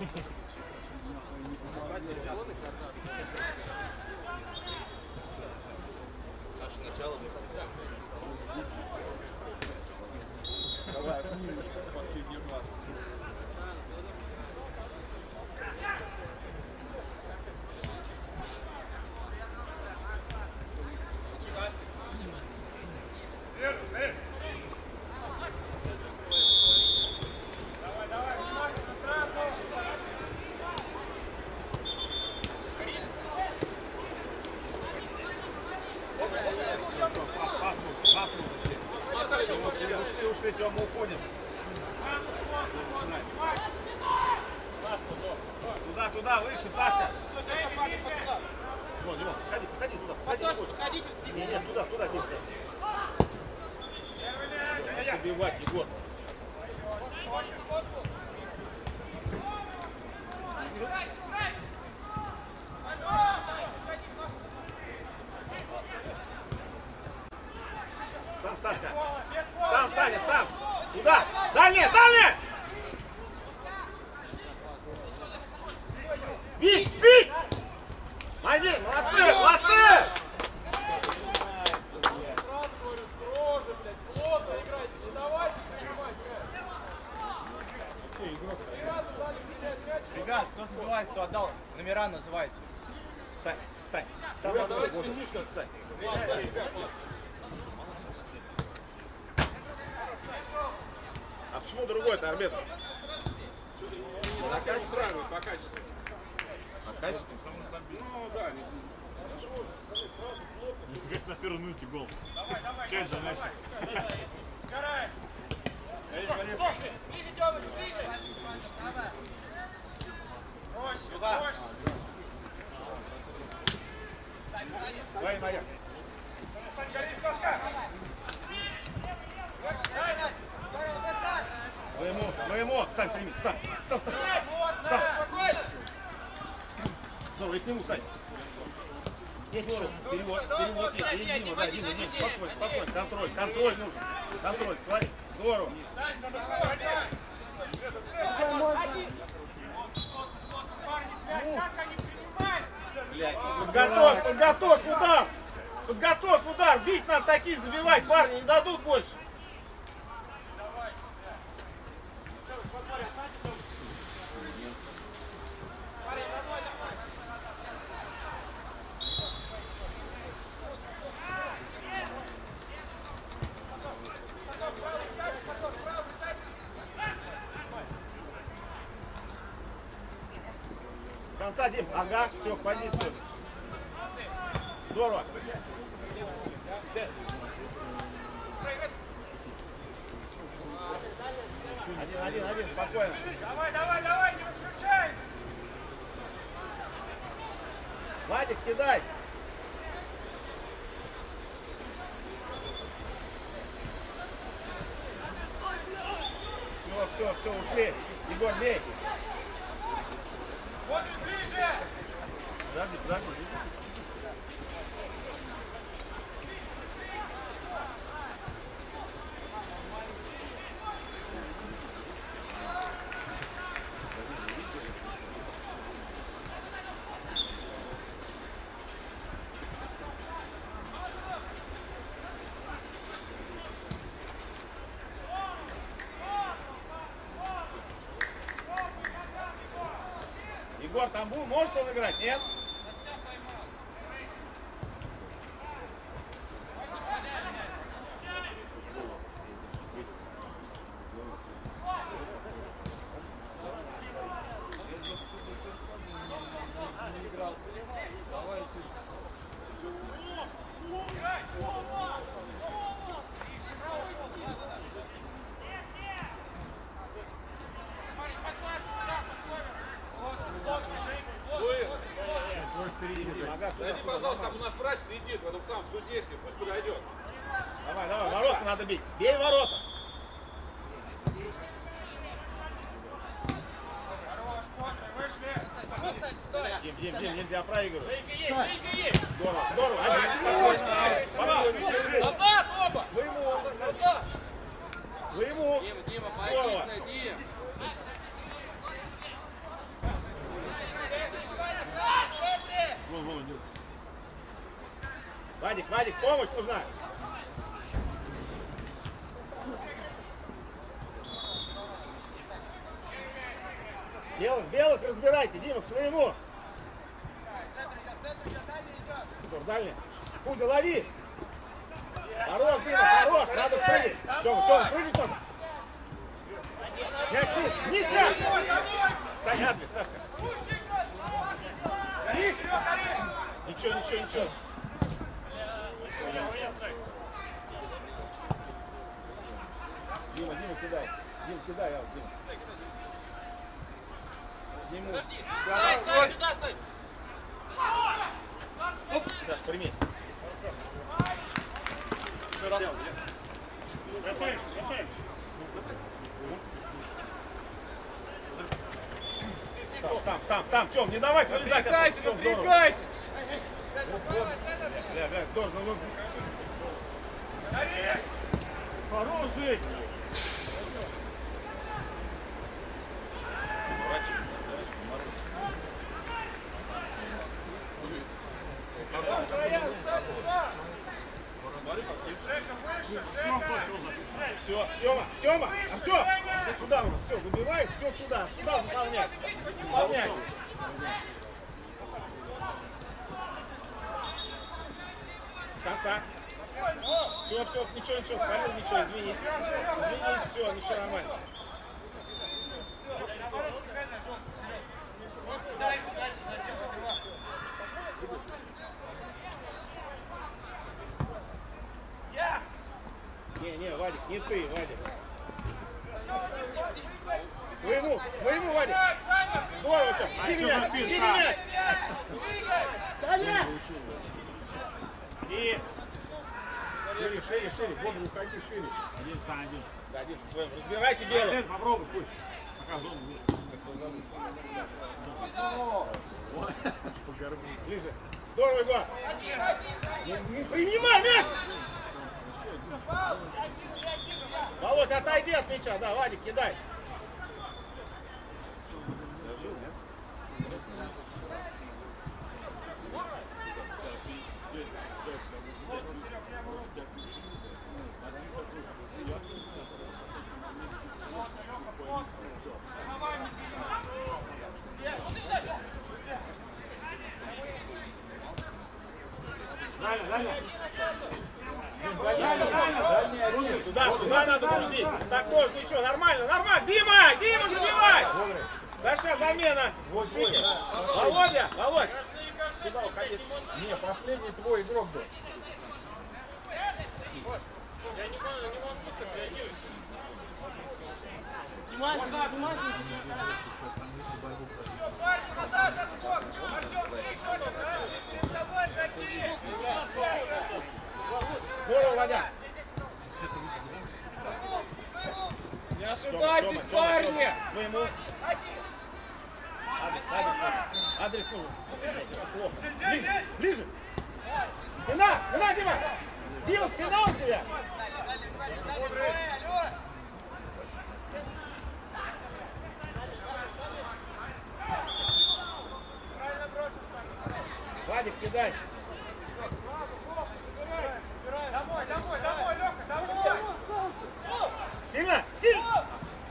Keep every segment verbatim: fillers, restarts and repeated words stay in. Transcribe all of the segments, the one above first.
Наше начало мы Давай, последний раз. Ушли, Тёма, уходим. Туда, туда, выше, Сашка. Вот, Димон, подходи, подходи туда. Подходи, нет, нет, туда, туда, нет. Убивать, Егор. Сам, Сашка. Сам, Саня, сам. Туда. Дальняя, дальняя. Бить, бить. Майди, молодцы, молодцы. Ребят, кто забивает, кто отдал, номера называйте. Сань, Сань. Там Ребят, давай, давайте физушка, Сань. А почему другой-то арбитр? По качеству. По качеству. По качеству? Ну да. Конечно, на первой минуте гол. Давай, давай. Часть занятия. Скорай. Ближе, Тёмыч, ближе. Проще, Туда. проще. Свои, моя. Сань, горись, Сашка. Своему, своему. Сань, прими. Сам, сам, Саша. Сам. Добрый, к нему, Сань. Есть еще. Перевод, перевод. Иди, Дима, да, Дима, Дима. Спокойно, спокойно. Контроль, контроль нужен. Контроль, свои. Здорово. Блядь, подготовь, подготовь удар. Подготовь удар. Бить надо такие забивать, парни, не дадут больше. Конца, Дим, ага, все, в позицию. Здорово. Один, один, один, спокойно. Давай, давай, давай, не выключай. Вадик, кидай. Все, все, все, ушли. Егор, бей. Смотри, ближе. Подожди, подожди. Егор, там был, может он играть? Нет? Зайди, пожалуйста, там у нас врач сидит в этом самом судейском, пусть подойдет. Давай, давай, ворота надо бить. Бей ворота. Хорош, контр, вышли. Дим, Дим, Дим, нельзя проигрывать. Зайка есть, Зайка есть. Здорово, здорово. Один, спокойно. Пора. Назад, оба. Своему. Назад. Своему. Дима, Дима, Здорово. позиция, Дима. Вадик, Вадик, помощь нужна. Белых, белых разбирайте, Дима, к своему. Дальний. Кузя, лови. Хорош, Дима, хорош, надо прыгать. Тёма, Тёма, прыгай, Тёма. Мяч вниз, вниз мяч. Сань, адрес, Сашка. Ничего, ничего, ничего. Дима, Дима, кидай. Дима, кидай, Ал, Дима. Диму. Сюда, Сань. Саш, прими. Еще раз. Красавица, красавица. Там, там, там, Тём, не давайте вылезать. Напрягайте, напрягайте. Бля, бля, здорово, ну... Хороший! Все, Тёма, Тёма, Артём, сюда уже, все, выбивает, все сюда, сюда заполнять, заполнять. Конца. Все, все, ничего, ничего, спалил, ничего, извини. Извини, все, ничего, нормально. Не, не, Вадик, не ты, Вадик. Своему, своему, Вадик. Здорово, Тём. Бери мяч, бери мяч. И... Шире, шире, шире. Бобр, уходи шире. Один за один. Да, один со своим. Разбирайте белым. Попробуй, пусть. Пока зону будет. Ближе. Здорово, Егор. Не, не принимай мяч. Володь, отойди от мяча. Да, Вадик, кидай. Туда, туда надо грузить. Так тоже, ничего, нормально, нормально. Дима, Дима, забивай! Дальше замена. Володя, Володь. Куда уходить? Не, последний твой игрок был. Я не могу, не могу так реагировать. Внимательно, внимательно. Парни, назад, отскок! Артём, перед тобой, шаги! Здорово, Вадя. Не ошибайтесь, парни! Своему. Адрес, адрес нужен. Адрес нужен. Плохо. Ближе, ближе. Спина, спина, Дима. Дима, спина у тебя. Вадик, кидай. Домой, домой, домой, Лёха, домой! Сильно, сильно.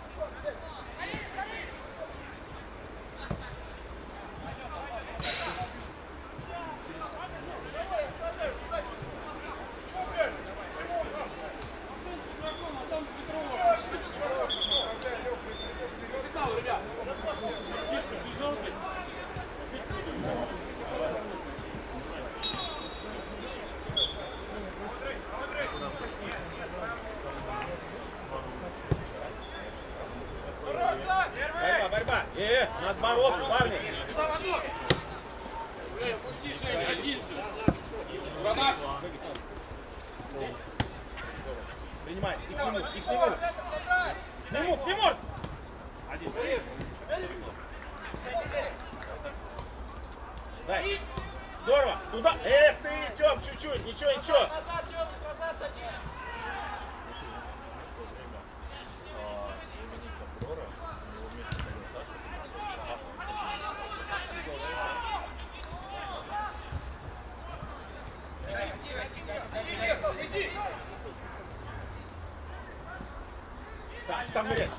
Борьба, борьба. Э, надо бороться, парни. Принимай, и к нему, и к нему. К нему, к нему. Один. Дай. Здорово. Туда. Эх ты, Тём, чуть-чуть. Ничего, ничего. Назад, Тём, назад, один! Тихо, Сам, сам ныряй.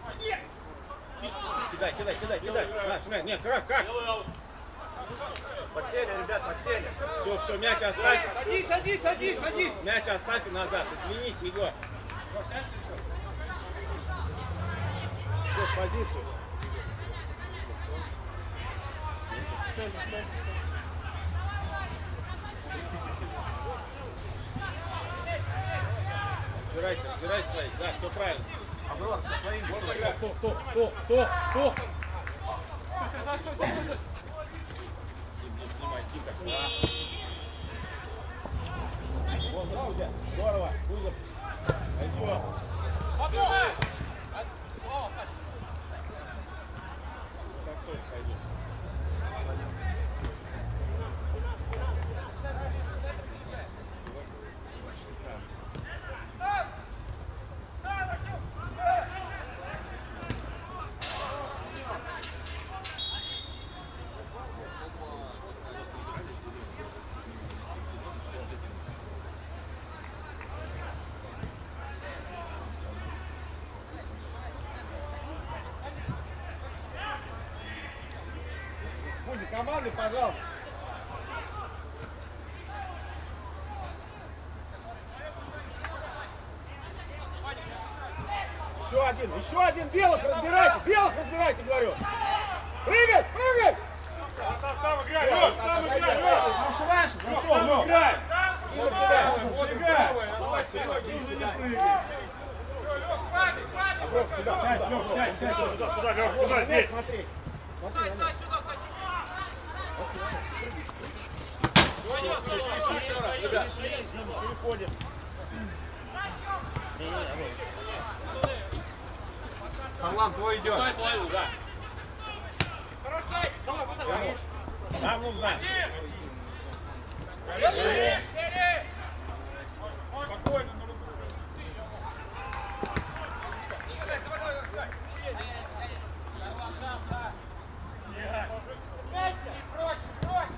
Кидай, кидай, кидай, кидай. Наш, нет, нет, как, как? Подсели, ребят, подсели. Все, все, мяч оставь. Садись, садись, садись, садись. Мяч оставь и назад. Извинись, Егор. Все, в позицию. Разбирайте, разбирайте своих. Да, все правильно. А было со своим. Кто, кто, кто, кто, кто? Снимай, тихо. Вон, Кузя. Здорово. Кузя. Пойдет. Так тоже пойдет. Кузя, команды, пожалуйста. Еще один, еще один. Белых разбирайте, белых разбирайте, говорю. Прыгай, прыгай. Там, там играй, Лёш, там играй, Лёш. Раньше, раньше, Пошел, пошел, Лёш. играй. Вот кидай, вот правый, оставь, Серёга, Нужно не кидай. прыгать. Оброк, сюда, Сядь, сюда, Лёш, Оброк, сядь, сядь. сюда, сюда, Лёш, сюда, здесь. Смотри. Смотри, Сядь, Андрей. сюда, садись. Еще раз, ребят. Пришли, переходим. Не, не, не, Харлан, твой идет. Ставь половину, да. Хорош, дай. Давай, давай. нам нужно. Бери, бери. Спокойно, ну Еще дай, давай, давай, давай. Проще, проще.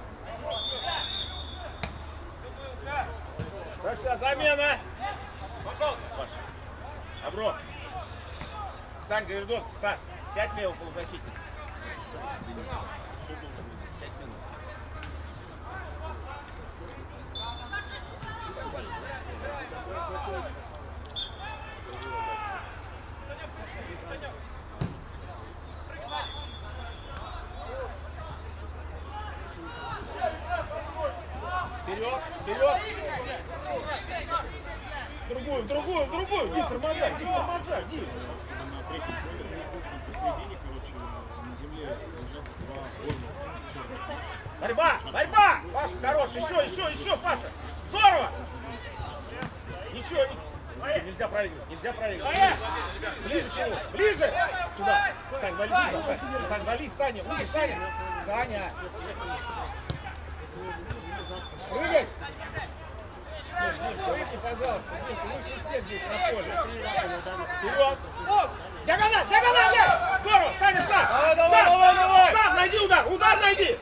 Так что замена. Пожалуйста. Паша. Оброк. Сань Гайрдовский, Саш, сядь левый полузащитник. Что нужно? Пять минут. Вперед, вперед. Другую, другую, другую. Дим, тормоза, Дим, тормоза, Дим. На третьем поле, посередине, короче, на земле лежат два формы. Борьба, борьба. Паша, хорош, еще, еще, еще, Паша. Здорово. Ничего, не... нельзя проигрывать, нельзя проигрывать. Ближе к нему, ближе. Сюда. Сань, вали туда, Сань. Сань, вали, Саня, выше, Саня. Саня. Прыгай. Дим, Дим, прыгни, пожалуйста. Дим, ты выше всех здесь на поле. Вперед. Диагональ, диагональ, нет. Здорово, Саня, сам. Давай, давай, Сам, давай, давай. Сам, найди удар, удар найди.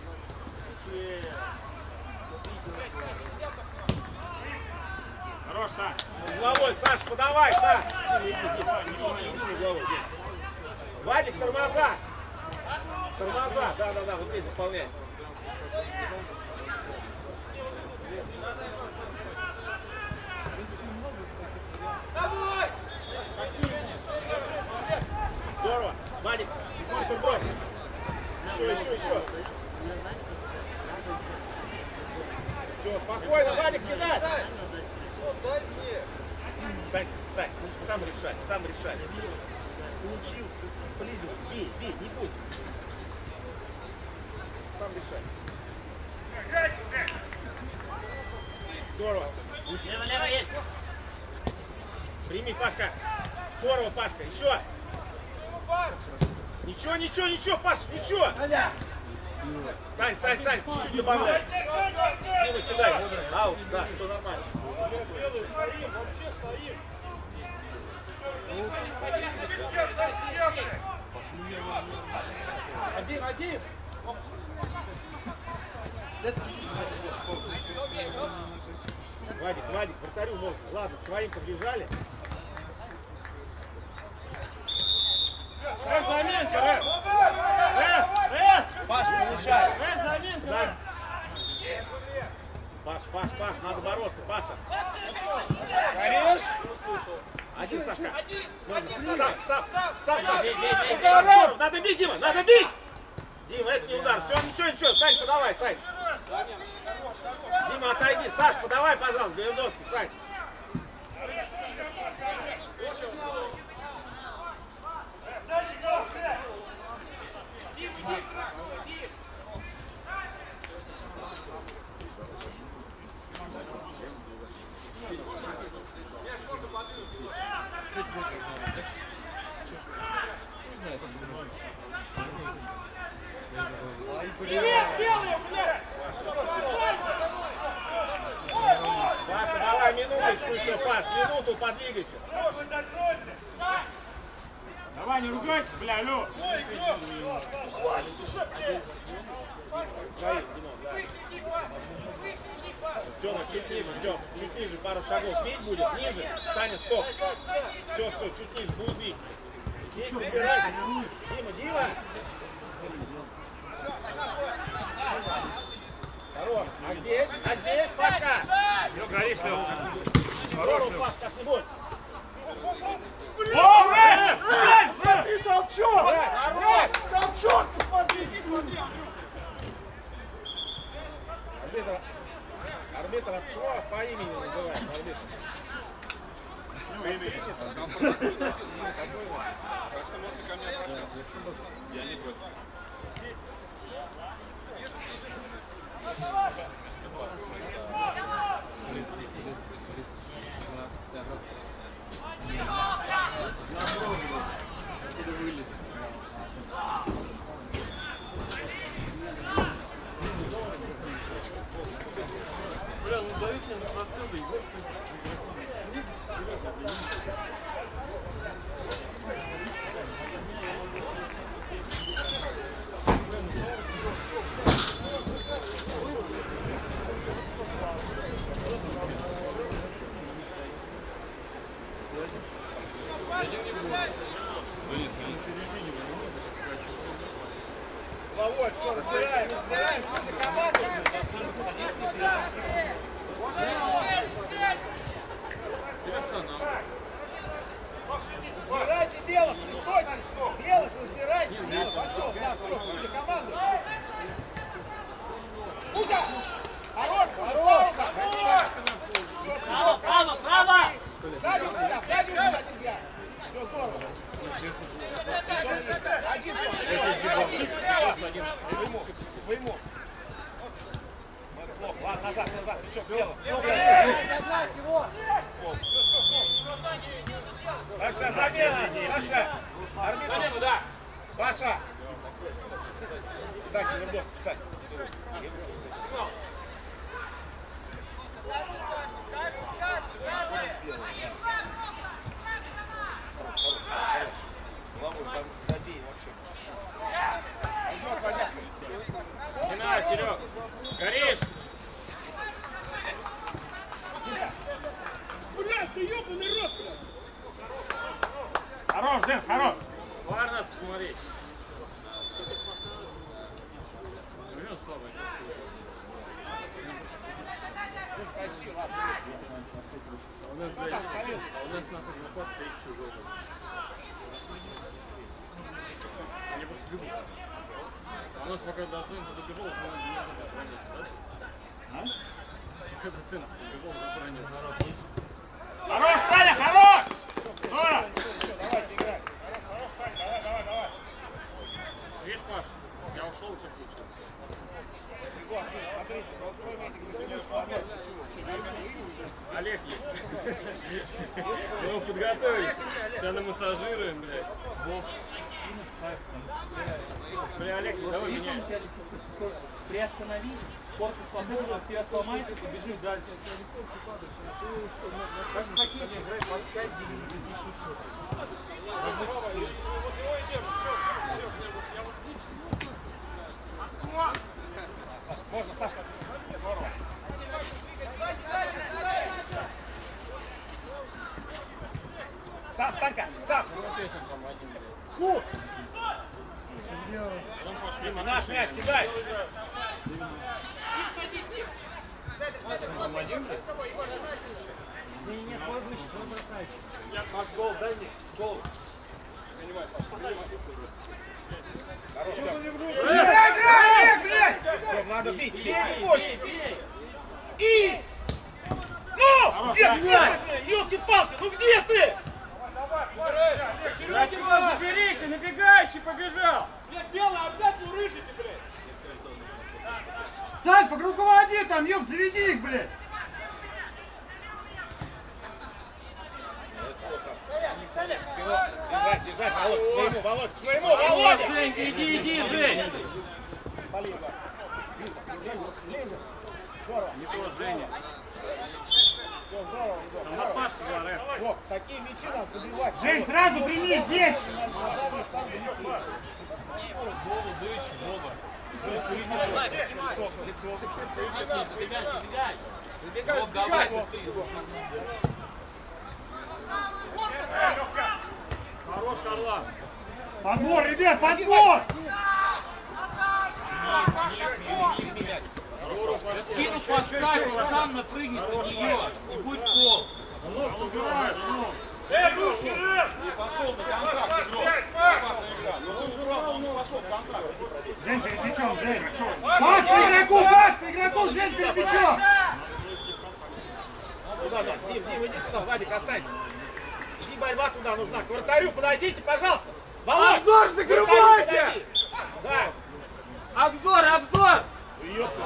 Хорош, Сань. Угловой, Саш, подавай, Саш. Иди, иди, иди, иди, угловой, иди. Вадик, тормоза. Тормоза, да-да-да, вот здесь выполняй. Давай. Здорово. Вадик, контрбор. Еще, еще, еще. Все, спокойно, Вадик, кидай. Дай мне. Сань, Сань, сам решай, сам решай. Получил, сблизился, бей, бей, не бойся. Сам решай. Здорово. Лево, лево есть. Прими, Пашка. Здорово, Пашка. Еще. Ничего, ничего, ничего, Паш, ничего. Сань, Сань, Сань, чуть-чуть добавляй. Дима, кидай. Аут, да, все нормально. Один, один. Вадик, Вадик, вратарю можно. Ладно, своим побежали. Сам, сам, сам, сам. Удар, надо бить, Дима, надо бить! Дима, это не удар. Все, ничего, ничего. Сань, подавай, Сань. Дима, отойди. Саш, подавай, пожалуйста, Голендовский, Сань. Привет, белые, блядь! Паша, давай минуточку еще, Паш, минуту подвигайся. Давай, не ругайтесь, бля, алло. Свои, Димон, да. Тёма, чуть ниже, Тём, чуть ниже, пару шагов. Бить будет, ниже. Саня, стоп. Все, все, чуть ниже, будет бить. Здесь прибирай. Дима, Дима. Хорош. А здесь? А здесь, Пашка? Ну, горишь, Лёва. Здорово, Паш, как-нибудь. О, блядь! Блядь, Смотри, толчок! Брать, толчок, посмотри, смотри. Арбитр, арбитр, а почему вас по имени называют, арбитр? Так что можете ко мне обращаться. Я не против. Бля, ну зовите на простыл, да Головой, все, разбираем, разбираем. Команда. Разбирайте белых, не стойте. Белых разбирайте. Белых, пошел, да, все, Кузя, команду. Кузя! Хорош, хорош! Право, право, право! Сзади у тебя, сзади у тебя нельзя. Все здорово. Один, один, своему, своему. Плохо, ладно, назад, назад, ты что, бело? Паша, замена, Паша! Арбитр, Да. Паша! Сань, Лебовский, Сань. Головой забей вообще. Пойдет, понятно. Не надо, Серег. Горишь. Блядь, ты ёбаный рот, блядь! Хорош, Дэн, хорош. Вар надо посмотреть. Вперед, слабо. У нас, блядь, а у нас нахуй запас стоит чужой. Они просто бегут. А у нас пока до центра добежал, уже надо не забрать, да? А? Когда центр добежал, уже ранец. Хорош, Саня, хорош! Здорово! Давайте играть. Хорош, хорош, Сань, давай, давай, давай. Видишь, Паш, я ушел, у тебя включил. Вот, смотрите, вот свой метик заберешь, Олег есть. Мы его подготовились. Сейчас намассажируем, блядь. Бог. Бля, Олег, давай меняй. Приостанови, корпус подумал, тебя сломается, побежишь дальше. Как в хоккее играть двадцать пять девять можно, Сашка. Здорово. Сам, Санька, сам. Ну! Наш мяч кидай. Не-не-не, твой выше, твой бросайте. Маш, гол, дай мне. Гол. Хорош, Тём. Блядь, блядь, блядь! Тём, надо бить. Бей, не бойся. И! Ну! Где, где ты, блядь? Ёлки-палки, ну где ты? Дайте его, заберите, набегающий побежал. Блядь, белый, опять урыжите, блядь. Сань, руководи там, ёб, заведи их, блядь! Бежать, бежать, Володь, к своему, Володь, к своему, О, Володя! Женька, иди, иди, Жень. Полей, да. Ближе, ближе. Здорово. Не то, Женя. Все, здорово, здорово. Там на Пашке была рэп. Вот, такие мячи надо забивать. Жень, сразу прими здесь! Вова, дышь, Вова. Забегай, забегай. Хорош, Харлан. Подбор, ребят, подбор! Спину поставь, он сам напрыгнет на нее, и будет пол. Ног убираешь, ног. Эй, русский, рэп! Не пошел на контракт, игрок. Опасная игра. Но он же равно не пошел в контракт. Жень, перед мячом, Жень! Пас по игроку, пас по игроку, Жень, перед мячом! Туда, да. Дим, Дим, иди туда, Владик, останься. Иди, борьба туда нужна. К вратарю подойдите, пожалуйста. Володь! Обзор, закрывайся! Да. Обзор, обзор! Ёпта.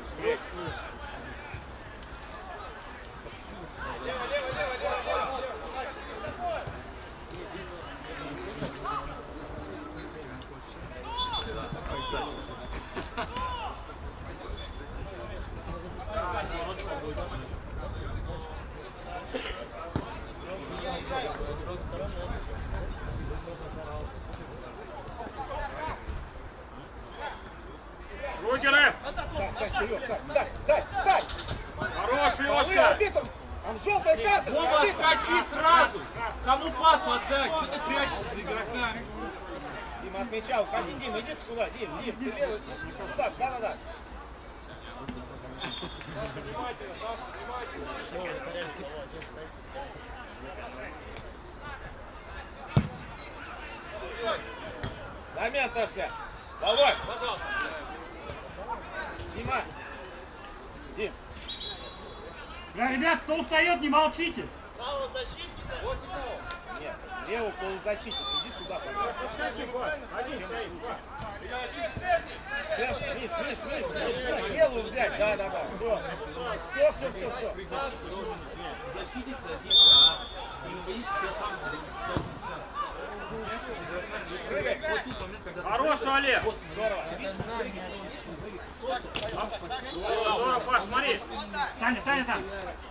Руки, рэп. Сань, Сань, вперед, Сань. Дай, дай, дай. Хорош, Полы, Лёшка. арбитр. Там желтая карточка, Вова, арбитр. отскочи сразу! Кому пас отдать? Что ты прячешься за игрока? Дима от мяча уходи. Дим, иди сюда, Дим, Дим, ты левый, сюда, да-да-да. Внимательно, Сашка, внимательно. Замена, Тася. Володь. Пожалуйста. Дима. Дим. Да, ребят, кто устает, не молчите! Нет, левый полузащитник. Иди сюда, пожалуйста. Один стоит. Центр, вниз, вниз, вниз, вниз, вниз. Левую взять, да-да-да. Все, все, все, все, все. Защите садится, а не боитесь, я сам Прыгай. Хорош, Олег. Здорово. Здорово, Паш, смотри. Саня, Саня там!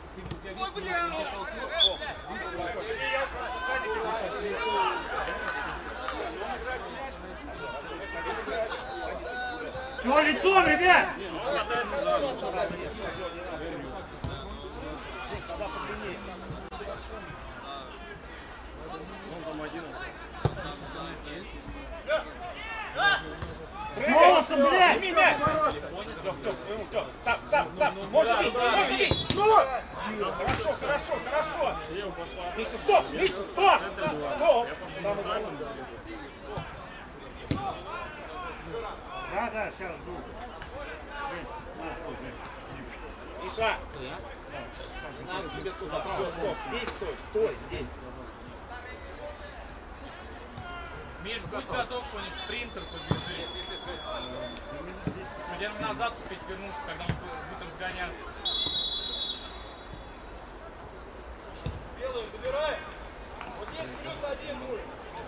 Все, лицом, ребят! Голосом, блядь! Прими мяч! Тём, Тём, своему, Тём. Сам, сам, сам. Можно бить, можно бить. Ну вот. Хорошо, хорошо, хорошо. Миша, стоп, Миша, стоп. Стоп. Там и было. Да, да, сейчас, звук. Миша. Надо тебе туда. Все, стоп. Здесь стой, стой, здесь. Миш, будь готов, что не в спринтер побежит. Где назад успеть вернуться, когда он будет разгоняться. Белую забирай. Вот здесь плюс один будет.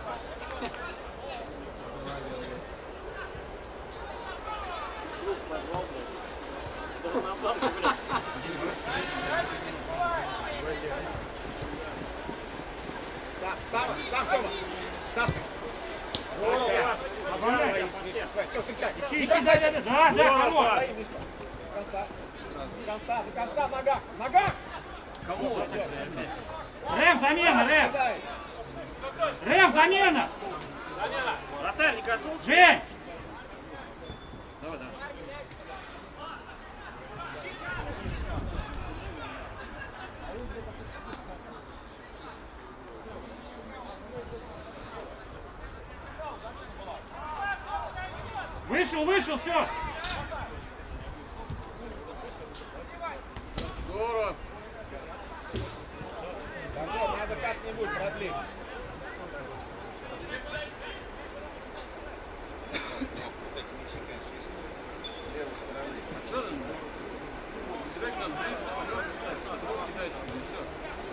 Сам, сам, сам, Тёма. Сашка. Сашка. Оборачивай. Все, встречай. Ищи, ищи, да, да, да, да, да, хорош! Стоим, Мишка. До конца. До конца, до конца, нога. Нога. Кому Вот, отдать? вот. Рэм, замена, Рэм! Дай. Рэм, замена! Вратарь не коснулся? Жень! Давай, давай. Вышел, вышел, все. Здорово. Антон, надо как-нибудь продлить. Вот эти мячи, конечно, с левой стороны. Что там? Сыграть надо ближе, вперед, ставь, сразу кидаешь, и все.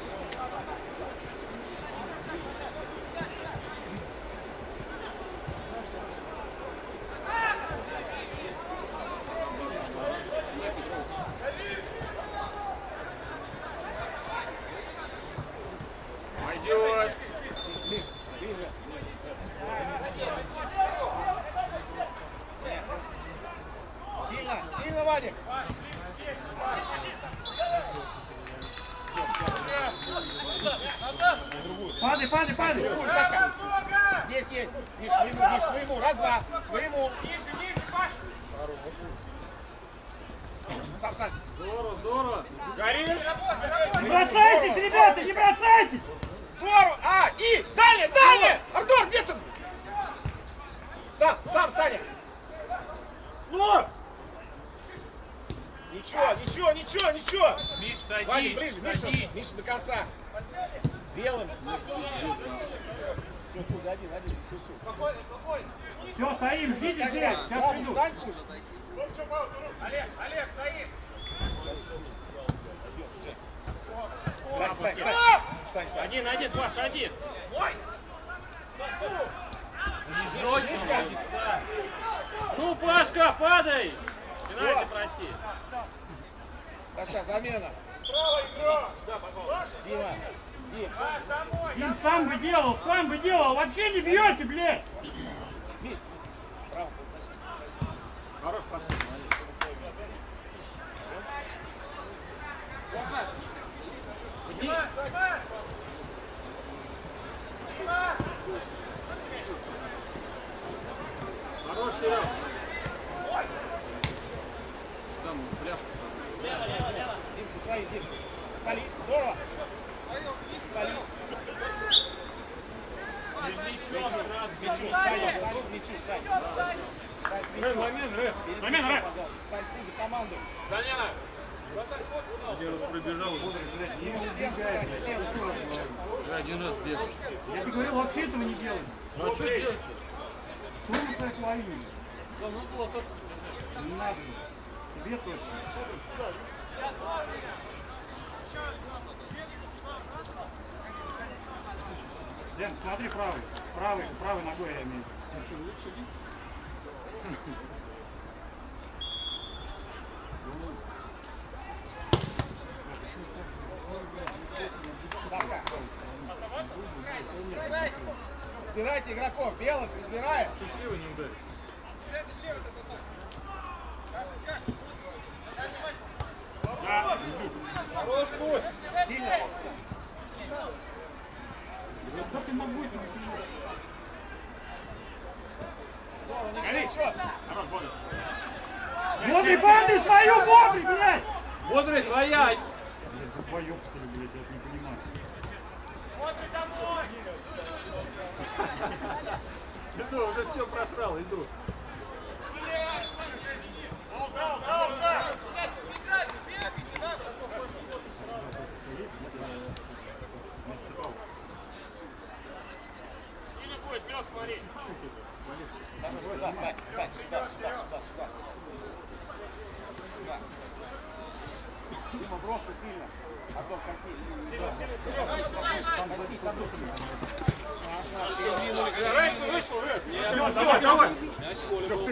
Пойдет. Ближе, ближе. Сильно, сильно, Вадик. Падай, падай, падай. Другую, Сашка. Здесь есть. Миш, своему, Миш, своему. Раз, два. Своему. Ниже, ниже, Паш! Сам, Саш. Здорово, здорово. Горишь? Не бросайтесь, ребята, не бросайтесь. Здорово. А, и далее, далее. Артур, где ты? Сам, сам, Саня. Ну! Ничего, ничего, ничего, ничего. Миш, Вадик, садись, ближе, Миша, садись. Миша до конца. С белым. Все, пусть, один, один, не спеши. Спокойно, спокойно. Все, стоим, ждите здесь, сейчас приду. Встань, пусть. Олег, Олег, стоим! Сань, Сань, Сань. Сань, Один, один, Паша, один. Мишка, Мишка. Ну, Пашка, падай. Пенальти проси. Саша, замена. Дима, Дим. Дим, сам бы делал, сам бы делал. Вообще не бьете, блядь. Миш, право. Хорош, Паша, молодец. Хорош, Серег. Там пляшка. Дим, со своим, Дим. Стоит, здорово. Стоит. Мячу, Саня, Саня, мячу, Саня. Стань к мячу. Замена, рэп. Перед Замена, мячом, рэп. пожалуйста. Стань пузо команды. Замена. Один раз пробежал, Ему в стенку, Саня, в стенку. уже один раз бегал. Я тебе говорил, вообще этого не делай. Ну а что делать-то? Сумма своей половины. Да, ну было только Не надо. Тебе точно. Дэн, смотри правый. Правый, правой ногой я имею. Сашка. Разбирайте игроков, белых разбираем. Счастливо не ударь. Хорош путь. Сильно. Как ты мог быть? Здорово, ничего, ничего. Бодрый, падай свою, бодрый, блядь! Бодрый, твоя! Блядь, двоёк, что ли, блядь, я не понимаю. Иду, уже все просрал, иду. сильно будет, Лёх, смотри. Саша, сюда, Сань, Сань, сюда, сюда, сюда, сюда. Сюда. Дима, просто сильно. Антон, коснись. Сильно, сильно, сильно. Коснись, Антон. Наш, наш, передвинулись. Раньше вышел, раз. Все, давай, давай. Мяч в поле был.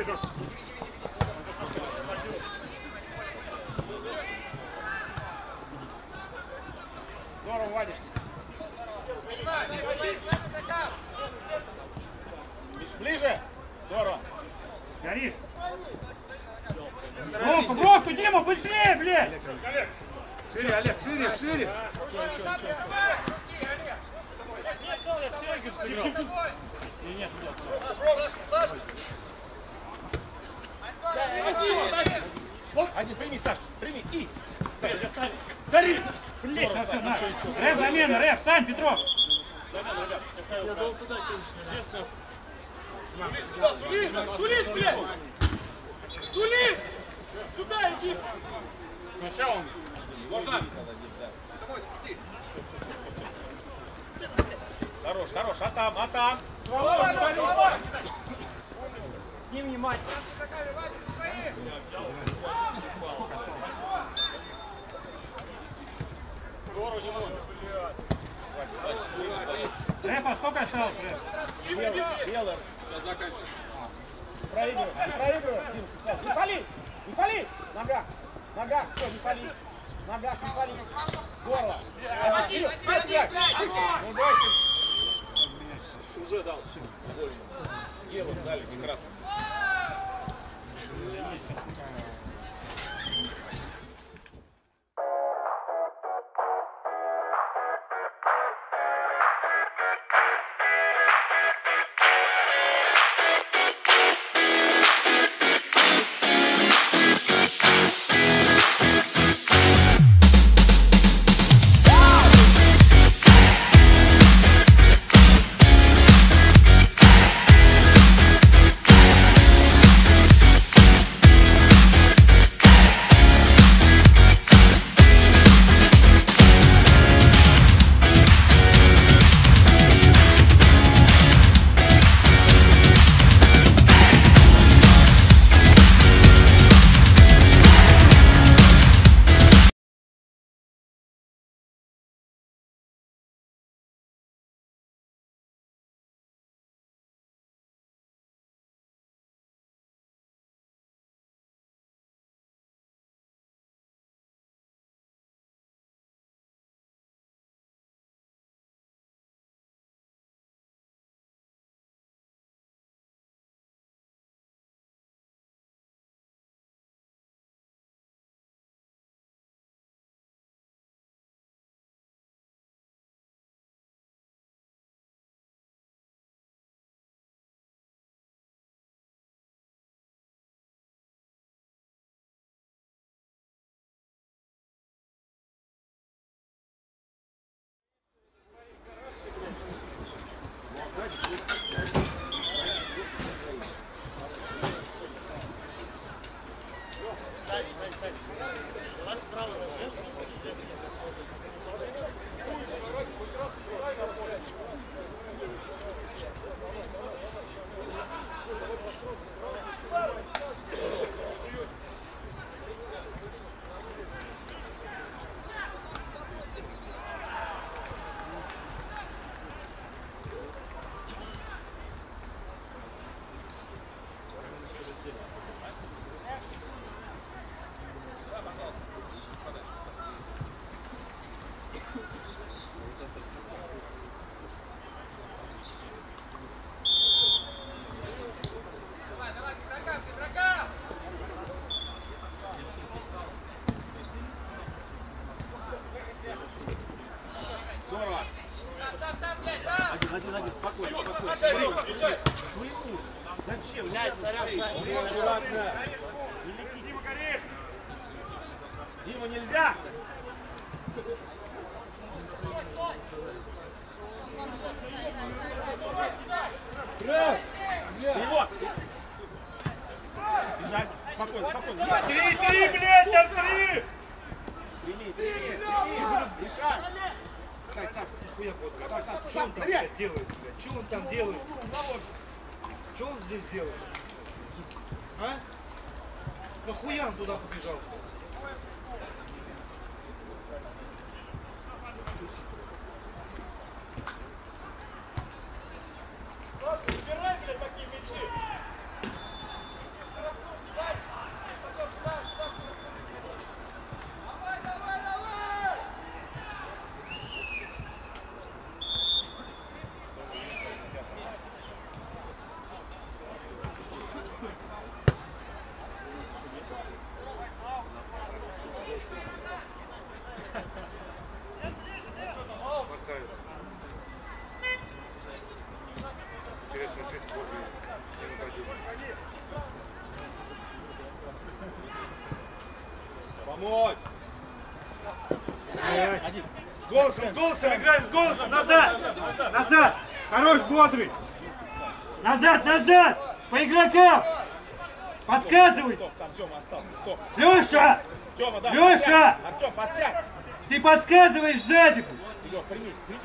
Здорово, Вадик. Миш, ближе. Здорово. Горит. Бровку, бровку, Дима, быстрее, блядь! Шире, Олег, шире, шире. Я в Сереге же сыграл. Нет, Один, прими, Саш, прими. И. Гори! Блядь, ну все, на. Рэп, замена, рэп, Сань, Петров. Замена, ребят. Я ставил. Я был туда, конечно, честно. Турист, турист, Тули! Сюда иди! Сначала он. Можно? Домой спусти. Хорош, хорош, а там, а там. Голова, голова! С ним не матч. Здорово, Димон. Реф, а сколько осталось, Реф? Белый, белый. Сейчас заканчиваем. Проигрывай, проигрывай. Дим, сейчас. Не фали, не фали. Нога, нога, все, не фали. Нога, не фали. Здорово. Один, один, ну давайте. Уже дал. Белый, дали, прекрасно. Один, один, спокойно, спокойно. Своему. Зачем? Аккуратно. Не лети. Дима, горит. Дима, нельзя. Прям. Перевод. Бежать. Спокойно, спокойно. Три, три, блядь, там три! Прими, прими, прими. Решай. Сань, Сань, хуя подруга. Сань, Сань, Что он Сань, там ныряй. блядь, делает, блядь? Что он там делает? Что он здесь делает? А? Нахуя он туда побежал? Сашка, убирай, блядь, такие мячи! Давай, давай, давай! Интересно, что это будет. Я не пойду. Помочь! Один. С голосом, с голосом играем, с голосом! Назад! Назад! Хорош, бодрый! Назад, назад! По игрокам! Подсказывай! Стоп, там Тёма остался. Стоп. Леша! Тёма, да. Лёша! подсядь. Артём, подсядь. Ты подсказываешь сзади! Егор, прими, прими.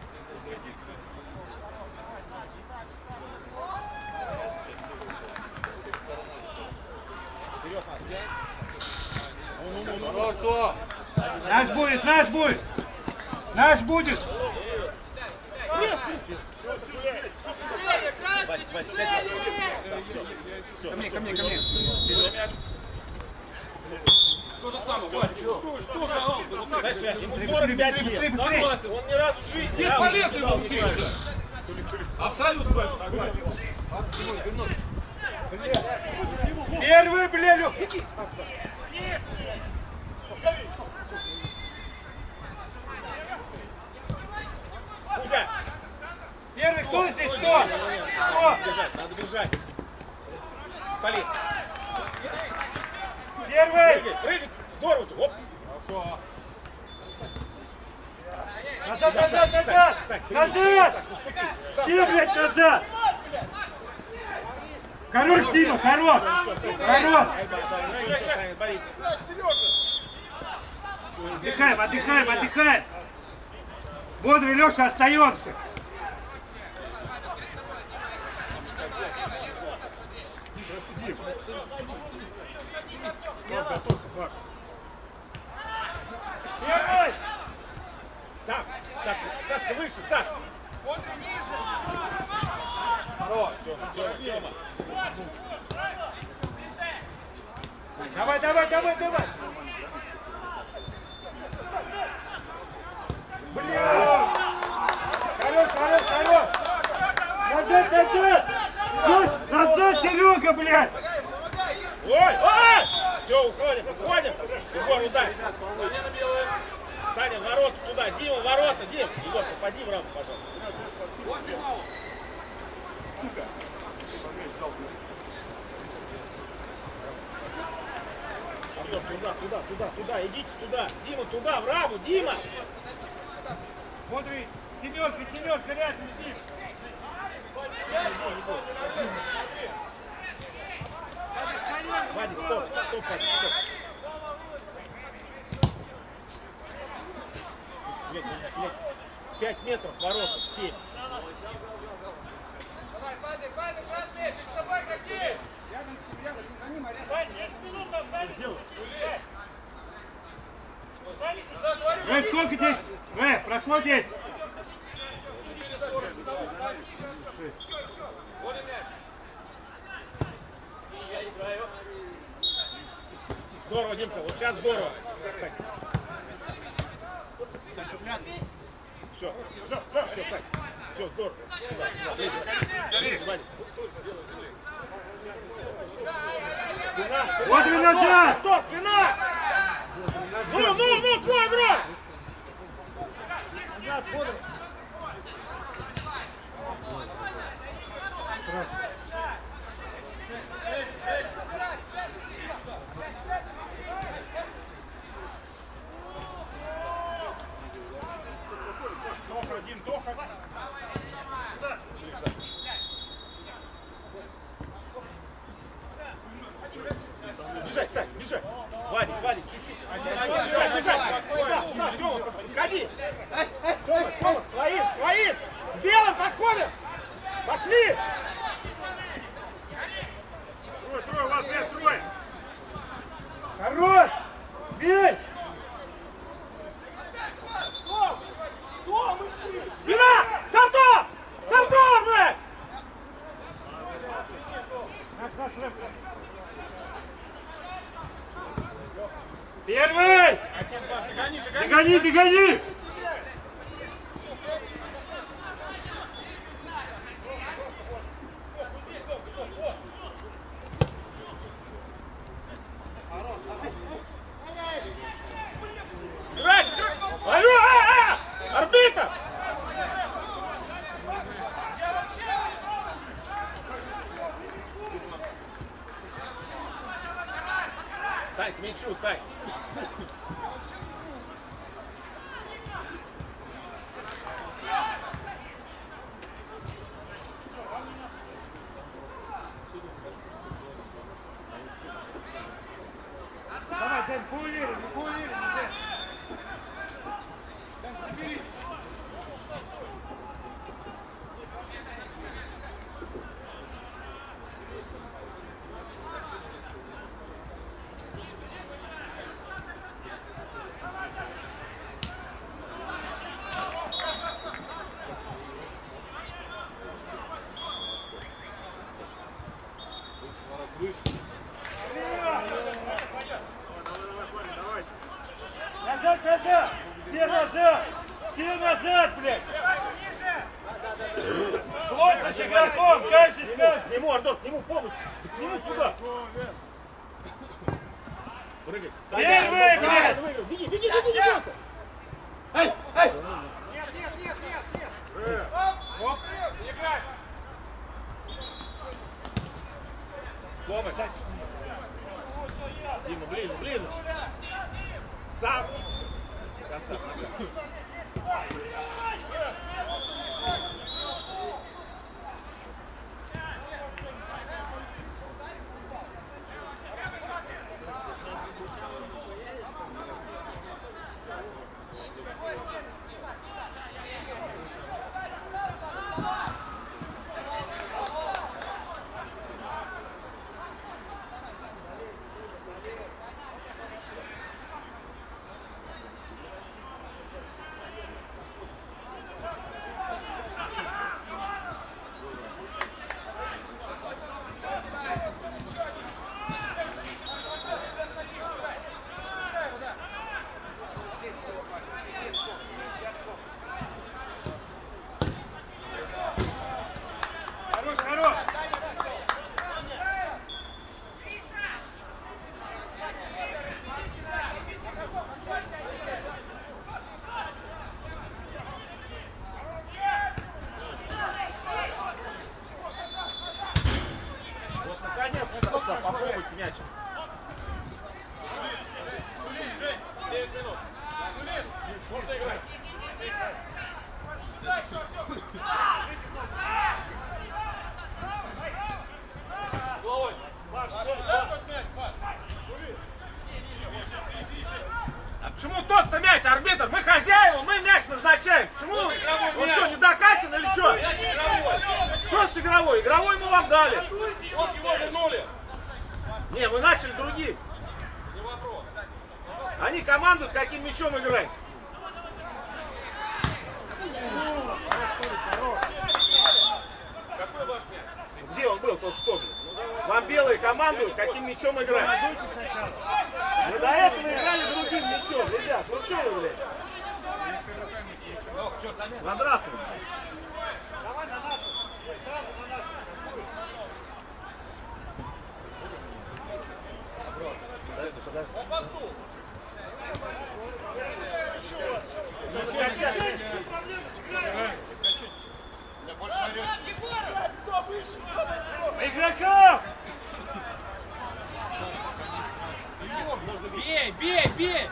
Вперед надо. Ну, ну, ну, ну, что? Наш будет, наш будет! Наш будет! Вась, Вась, сядь. Всё, Ко мне, ко мне, ко мне. То же самое, Вань, что, что за аут? Знаешь, ему сорок пять лет. Согласен. Он ни разу в жизни. Бесполезно его учить. Абсолютно с вами согласен. Первый, бля, Лёх! Так, Саша. Кузя! Первый, кто здесь, кто? Кто? Бежать, надо бежать. Поли. Первый! Прыгай, прыгай. Здорово ты. Оп. Хорошо. Назад, назад, назад! Назад! Все, блядь, назад! Хорош, Дима, хорош! Хорош! Отдыхаем, отдыхаем, отдыхаем! Бодрый Леша, остаемся! Первый! Саш, Сашка, Сашка выше, Саш! О, Тёма, Тёма, Тёма. Давай, давай, давай, давай! Бля! Хорош, хорош, хорош! Назад, назад! Лёш, назад, Серега, блядь! Ой, ой! Все, уходим, уходим. Егор, ударь. Саня, в ворота туда. Дима, в ворота, Дим. Егор, попади в рамку, пожалуйста. Сука. Артём, туда, туда, туда, туда. Идите туда. Дима, туда, в раму, Дима. Смотри, семерка, семерка рядом с ним. Вадик, стоп, стоп, Вадик, стоп. Блядь, блядь, пять метров, ворота, семь. Давай, Вадик, Вадик, размечь, с тобой какие? Сань, есть минута, в зале сидеть. Рэф, сколько здесь? Рэф, прошло здесь? Здорово, Димка, вот сейчас здорово. Все, все, все, Сань. Все, здорово. Ближе, Вадик. Спина, спина. Вот и назад! Кто? Спина! Ну, ну, ну, твой дрон! Тоха, один, Тоха. Бежать, Сань, бежать. Вадик, Вадик, чуть-чуть. Бежать, бежать. Сюда, сюда, Тёма, подходи. Тёма, Тёма, своим, своим. Белым подходим. Пошли. Трое, трое, у вас нет, трое. Хорош! Бей! Спина! Сантор! Сантор, блядь! Наш, наш Рэф. Первый! Догони, догони! Играть! Алло, а, а! Орбита! Сань, к мячу, Сань. Назад, назад! Все назад! Все назад, блядь! Плотно с игроком, каждый скажет! К нему, Ардон, к нему помощь! К нему сюда! Прыгай! Первый, блядь! Беги, беги, беги, не бойся! Эй, эй! Нет, нет, нет, нет, нет. Оп, играй. Помощь! Дима, ближе, ближе! Сам! Конца, Хорош, хорош! вот наконец-то просто попробуйте мяч. девять минут. Можно играть. Головой. А почему тот-то мяч, арбитр? Мы хозяева, мы мяч назначаем. Почему? Он что, не докатен или что? Мяч игровой. Что с игровой? Игровой мы вам дали. Вот его вернули. Не, мы начали другим. Не вопрос. Они командуют, каким мячом играть. Какой ваш мяч? Где он был только что, блин? Вам белые командуют, каким мячом играть. Мы до этого играли другим мячом, ребят. Ну что вы, блядь? Квадратным. Давай на нашу. Сразу на нашу. Подожди, подожди. Он по стулу. Проблемы сыграем. Кто выше? Игроков! Бей, бей, бей!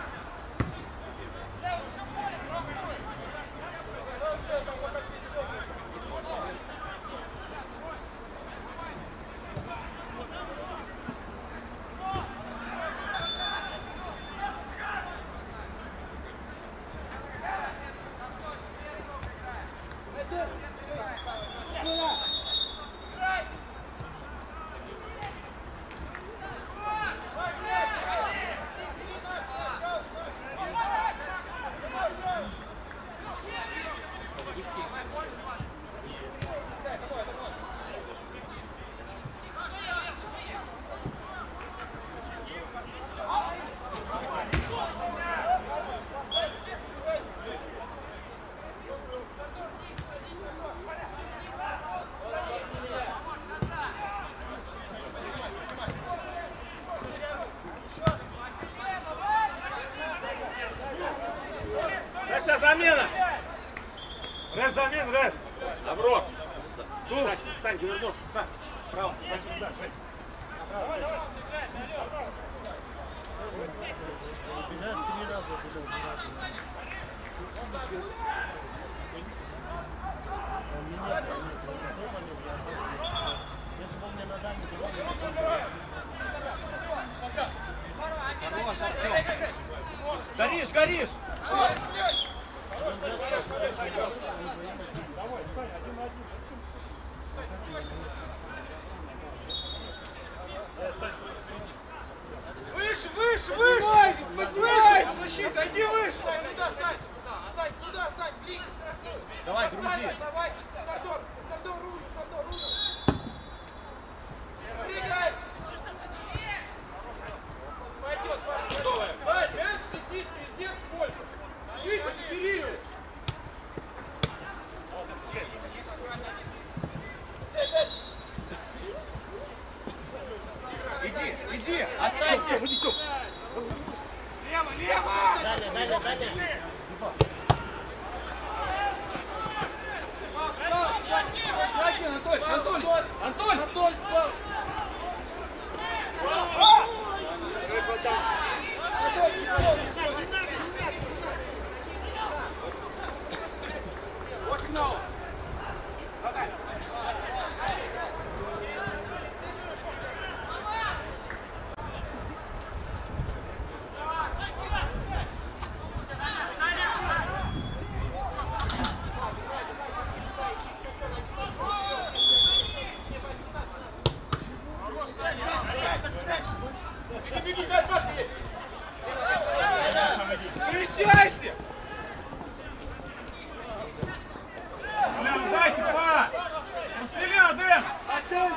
Сейчас замена. Рэд замен, Рэд! Добро. Сань, Сань, ты вернулся. Сань, право. Три раза было. Если бы мне на дальний горишь, горишь! Выше, выше, выше! Выше! Защита, иди выше! Туда, Сань! Сань, туда, Сань, ближе! Давай, грузи. Давай, Садор, Садор, руку, Садор, руку!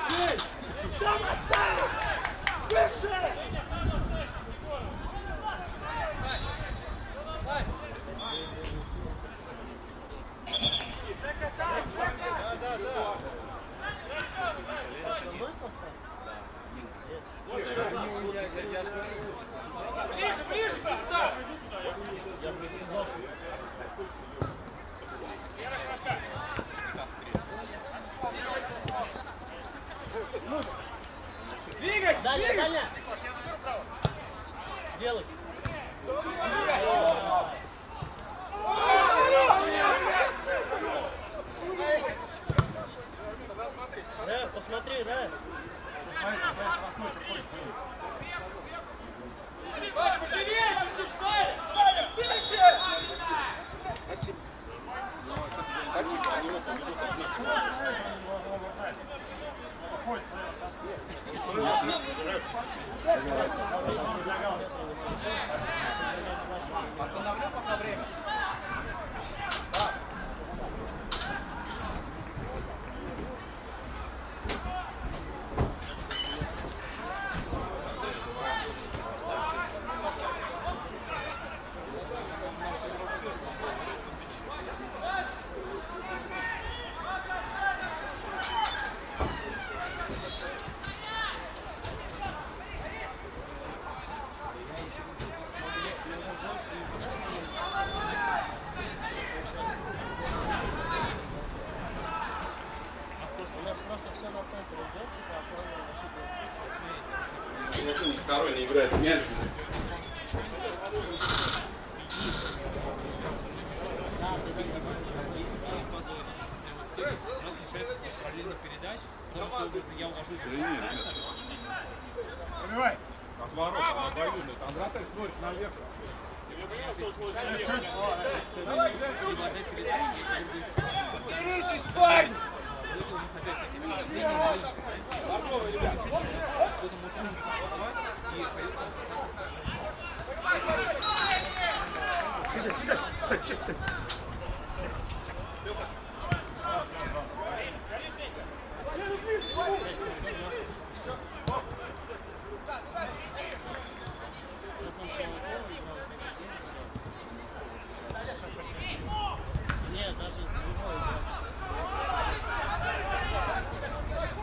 Есть! Там оставь! Выше! Да, да, да. Ближе, ближе, туда! Двигать, Далее, двигать! далее. Делай. Да, посмотри, да. Саня, пожалей чуть-чуть, Саня! Саня, двигайся! Спасибо. Спасибо, они нас ведут со знаком. Остановлю пока время. У нас просто все на центр идет, типа, оформлено, рассчитывается. Второй не играет в мяч. Пробивай. От ворот, обоюдно. Там вратарь смотрит наверх. Беритесь, парни! Кидай, кидай. Стой, стой, стой. Нет, даже другой.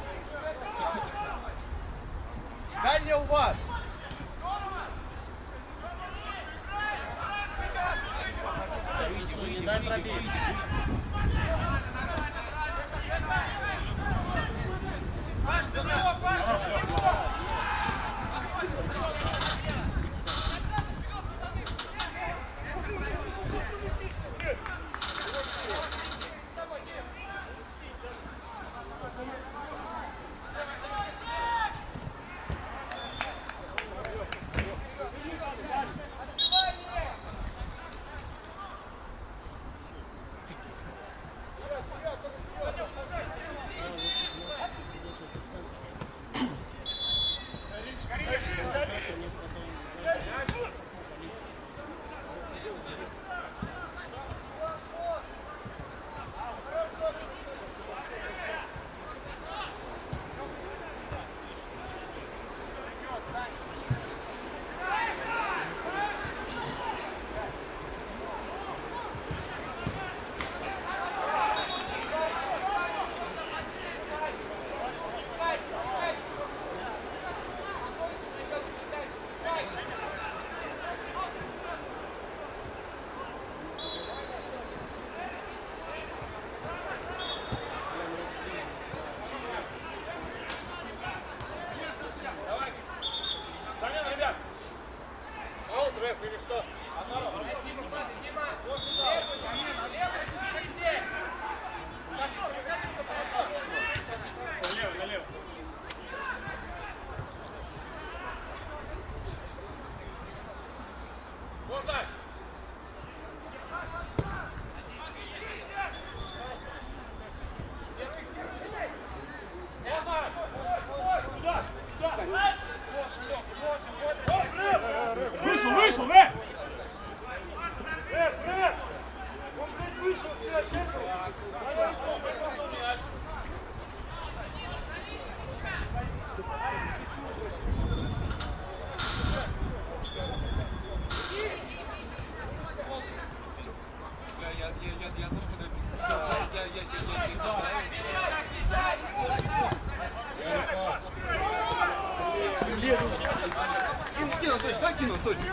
Леду. Кину, кину, точно, так кину, точно.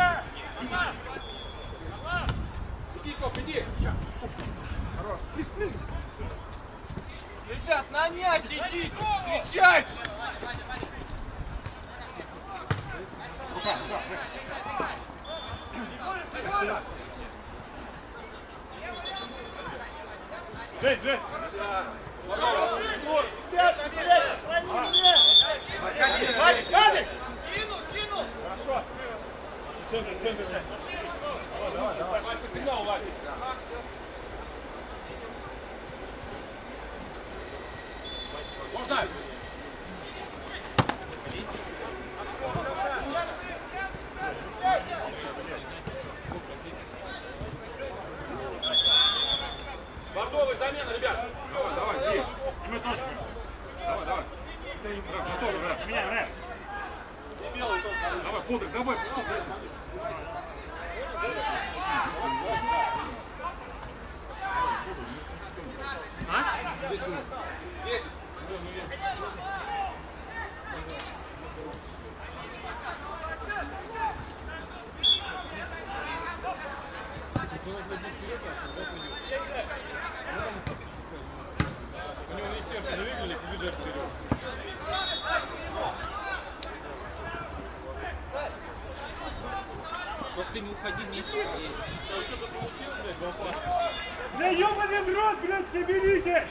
Иди, Коп, иди. Хорош. Ребят, на мяч идите, кричать. Рука, рука, Жень, Жень! Вадик, Вадик! Кину, кину. Хорошо. Центр, центр, Жень. Давай, давай, давай. Вань, по сигналу, Вань. Можно? Бордовый замена, ребят. Давай, давай, иди. И мы тоже. Давай, давай. Готов, Рэп. Меняй, Рэп. Давай, Бодрик, давай. А? десять минут. десять. У него не сердце не выиграли, побежать вперед. Только ты не уходи вместе. Что-то получилось, блядь, два паса. Да ёбаный в рот, блядь, соберите!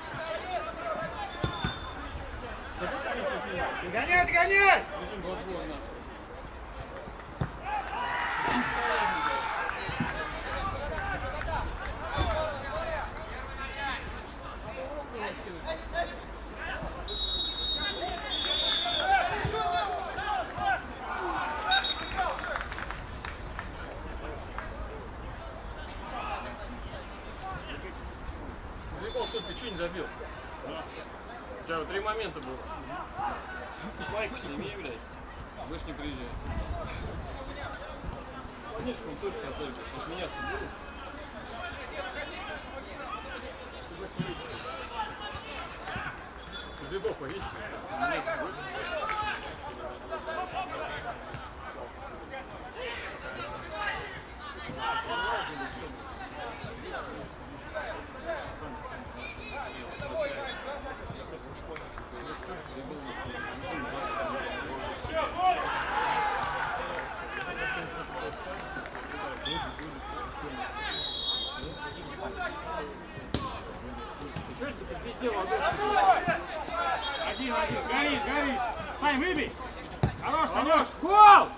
Гонять, гонять! Один в отбор, нахуй. Заебал, что ты что не забил? У тебя три момента было. Майку сними, блядь. Больше не приезжай. Конечно, он только отдает. Сейчас меняться будут. Заебал, повесь. Меняться будет. Что это пиздел, один, один, горишь, горишь. Сань, выбей. Хорош, хорош. Гол!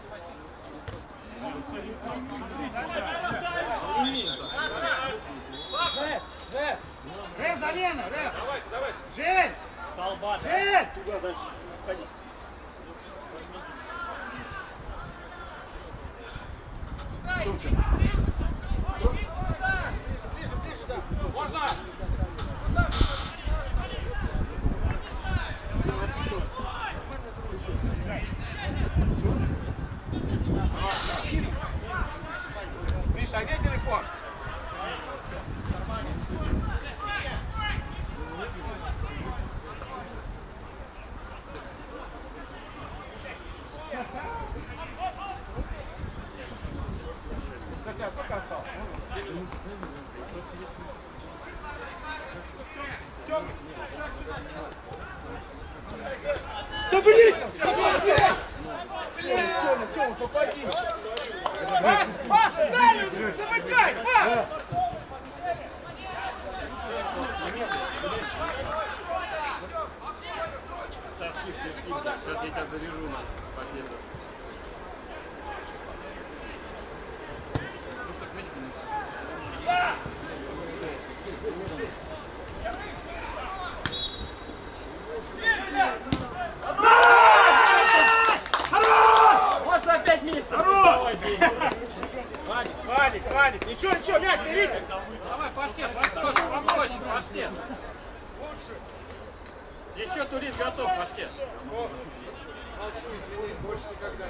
Рэп, рэп. Рэп, замена, рэп. Давайте, давайте. Жень! Толба. Жень! Туда дальше. Ходи. Ближе, ближе, да. Можно? Миша, а где телефон? Подожди, а сколько осталось? Тём! Да блин! Тёма, Тёма, попади! Пас, пас, дай! Замыкай, пас! Со скидкой, скидкой. Сейчас я тебя заряжу на пакет. Ну что, к мячику не Можешь опять месяцев доставать деньги. Вадик, Вадик, Вадик, ничего, ничего, мяч берите! Давай, паштет, паштет, попроще, паштет. Еще турист готов, паштет. Молчу, извинись, больше никогда.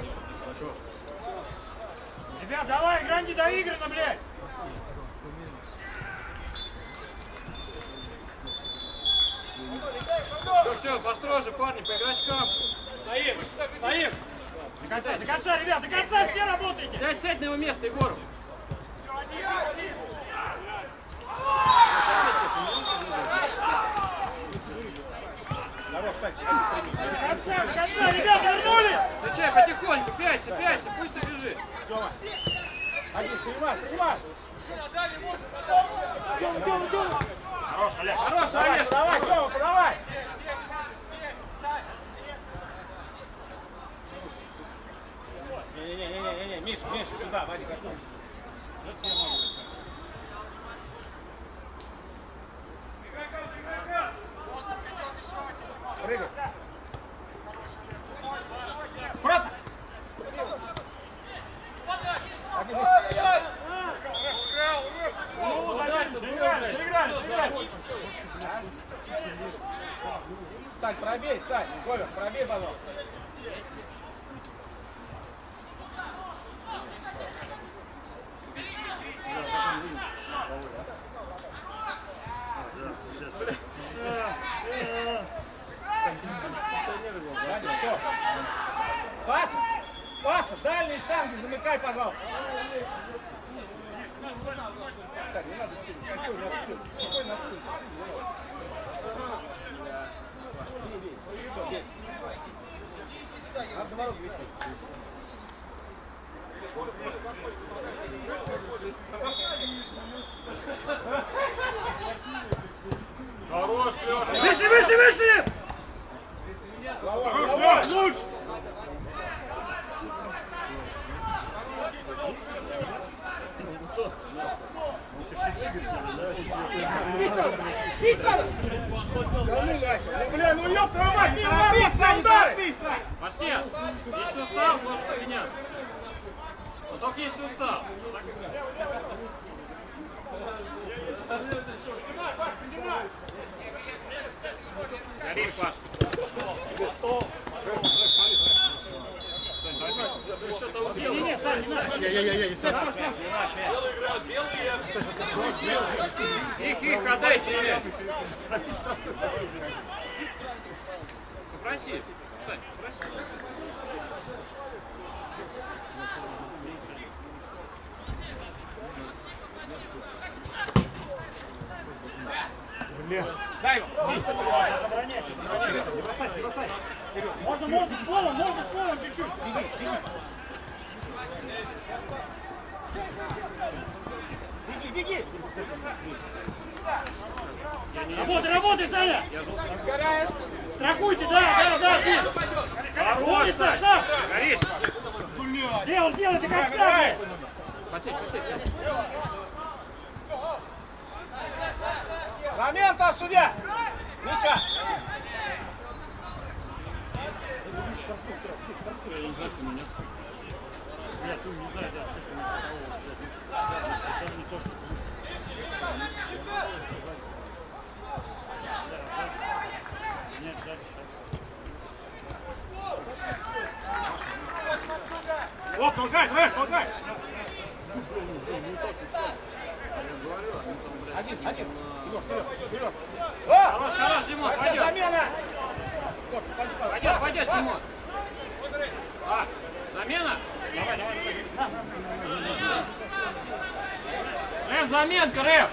Ребят, давай, игра не доиграна, блядь! Все, все, построже, парни, по игрочкам. Стоим! Стоим! До конца, до конца, ребят, до конца все работаете! Сядь, сядь на его место, Егоров. Здорово, Сань. До конца, до конца, ребят, вернули! Встречай, потихоньку, пяйся, пяйся, пусть убежит. Тёма. Один, снимай, снимай. Тёма, Тёма, Тёма! Хорош, Олег, хорош, Давай, Олег. давай, Тёма, подавай. Не-не-не-не-не, Миша, Миша, туда, Вадик, готов. Прыгай. Аккуратно! Один, Миша. Ну, ударь, тут Переиграли, переиграли, переиграли! Сань, пробей, Сань. Говер, пробей, пожалуйста. Вадик, стоп. Паша, Паша, дальние штанги замыкай, пожалуйста. Так, не надо сильно. Щекой на стену. Щекой на стену. Бей, бей. Все, бей. Надо за ворот вести. Хорош, Леша! Выше, выше, выше! Головой, Хорош, головой. Леш, лучше! Бить надо! Бить надо! Да ну нафиг! Ну, бля, ну ёб твою мать! Не надо на удары! Почти. Если устал, можешь поменяться. Но только если устал. Горишь, Паш. Не-не-не, Сань, не надо! Я-я-я, не Сань! Белый играет, белый. Их, их, отдайте мне. Попроси. Сань, попроси. Дай его! Обороняйся, обороняйся! Не бросай, не бросай! Вперед! Можно, можно, с полом, можно с полом чуть-чуть! Беги, беги! Беги, беги! Работай, работай, Саня! Страхуйте, да, да, да, ты! Хорош, Сань. Горишь. Делай, делай, до конца, блядь! Потеть, потеть. Замена там, судья! Миша! Оп, толкай, давай, толкай! Один, один! Егор, вперед, вперед! О! Хорош, хорош, Димон, Вася, пойдет. замена! Егор, пойди, пойди. Пойдет, пойдет, Димон. А, замена? Давай, давай, давай. Рэв, заменка, Рэв.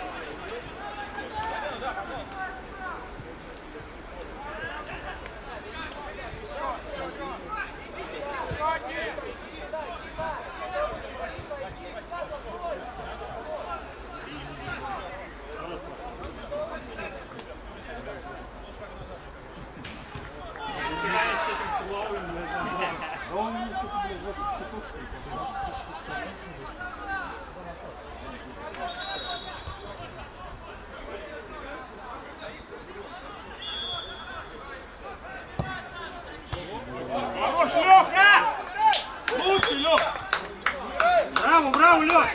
Хорош, Леха! Лучше, Лех! Браво, браво, Лех!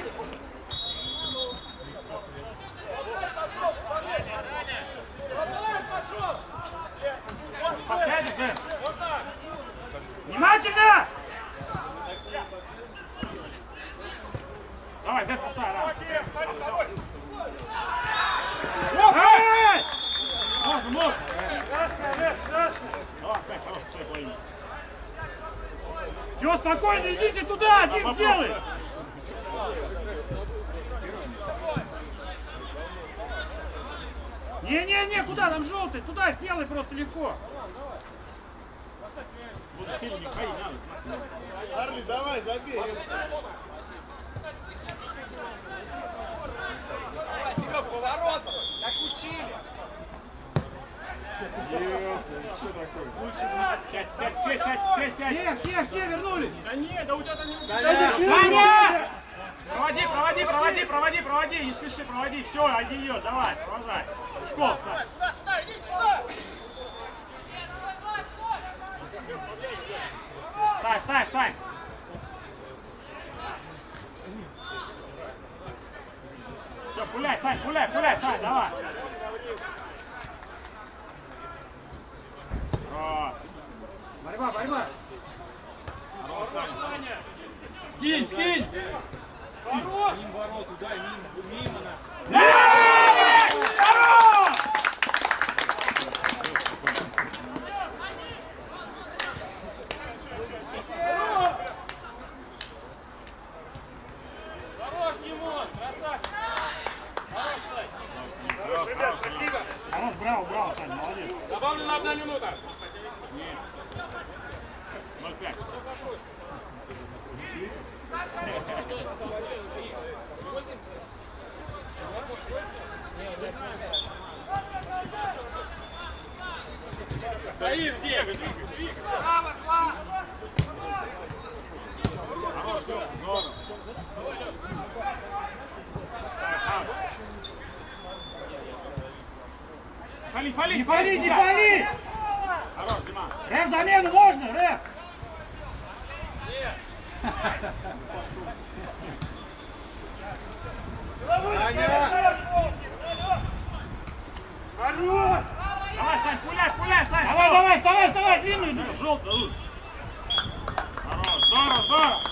Подсядет, да? Внимательно! Давай, Дэн, поставь, да. Можно, можно. Давай, Сань, хорош, Сань, половина. Все, спокойно, идите туда, один сделай. Не-не-не, куда там желтый? Туда сделай просто легко. Арли, давай, забей. Серег, поворот, как учили. Сядь, сядь, сядь, сядь, сядь, сядь. Все, все, все вернулись. Да нет, да у тебя там не Саня! Проводи, проводи, проводи, проводи, проводи, не спеши, проводи, все, один идет, давай, продолжай. Школ, Сань. Сюда, сюда, иди сюда. Ставь, ставь, Сань. Все, пуляй, Сань, пуляй, пуляй, Сань, давай. О, Борьба, борьба. хорош, Саня. Скинь, скинь. Хорош. Мимо ворот, туда, мимо, мимо. Да! Хорош! Хорош, Димон, красавчик. Хорош, Сань. Хорош, ребят, спасибо. Хорош, браво, браво, Саня, молодец. Добавлена одна минута. ноль пять. Стоит, где? Право, два. Хорош, здорово. Фали, фали, Не фали, не фали! Хорош, Дима. Рэп, замену можно, рэп! Аня! Хорош! Давай, Сань, пуляй, пуляй, Сань. Давай, давай, вставай, вставай, длинную! Желтый. Хорош, здорово, здорово.